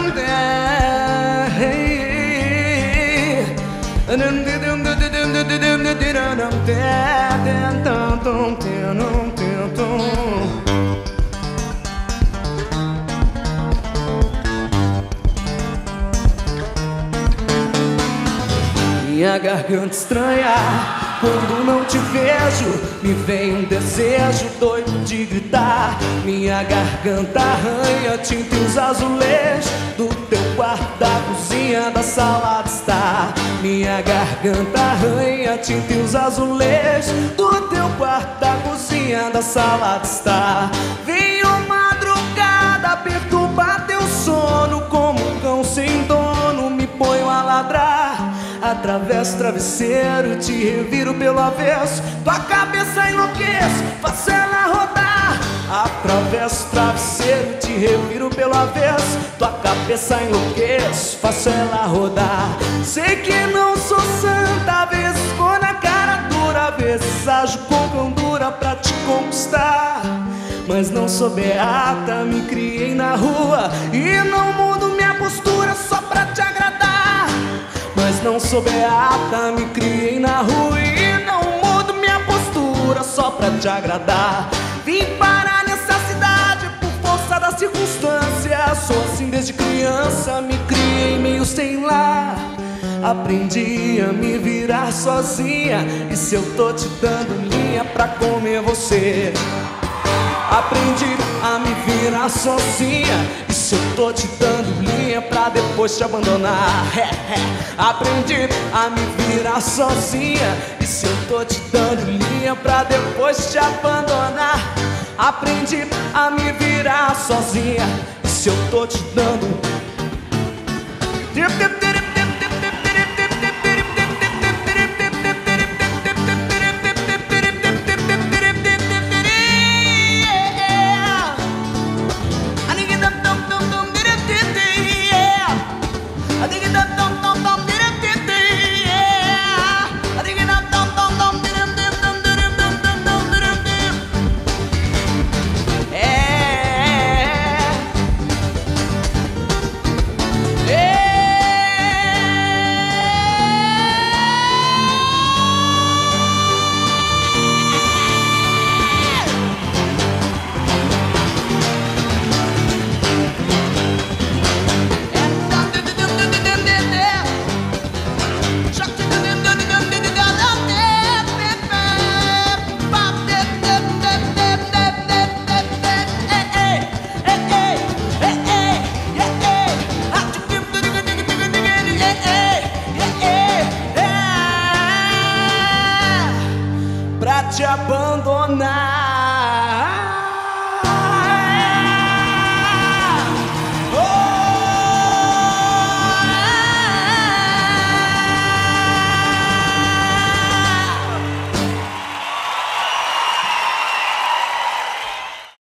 Minha garganta estranha, quando não te vejo, me vem um desejo doido de gritar. Minha garganta arranha, tinta e os azulejos do teu quarto, da cozinha, da sala de estar. Minha garganta arranha, tinta e os azulejos do teu quarto, da cozinha, da sala de estar. Venho madrugada perturbar teu sono, como um cão sem dono, me ponho a ladrar. Atravesso o travesseiro, te reviro pelo avesso, tua cabeça enlouqueço, faço ela rodar. Atravesso o travesseiro, te reviro pelo avesso, tua cabeça enlouqueço, faço ela rodar. Sei que não sou santa, às vezes vou na cara dura, às vezes ajo com candura pra te conquistar. Mas não sou beata, me criei na rua e não mudo minha postura só pra te agradar. Mas não sou beata, me criei na rua e não mudo minha postura só pra te agradar. Vim parar nessa cidade por força da circunstância. Sou assim desde criança, me criei meio sem lar. Aprendi a me virar sozinha, e se eu tô te dando linha pra comer você? Aprendi a me virar sozinha, e se eu tô te dando linha pra depois te abandonar? Aprendi a me virar sozinha, e se eu tô te dando linha pra depois te abandonar? Aprendi a me virar sozinha, e se eu tô te dando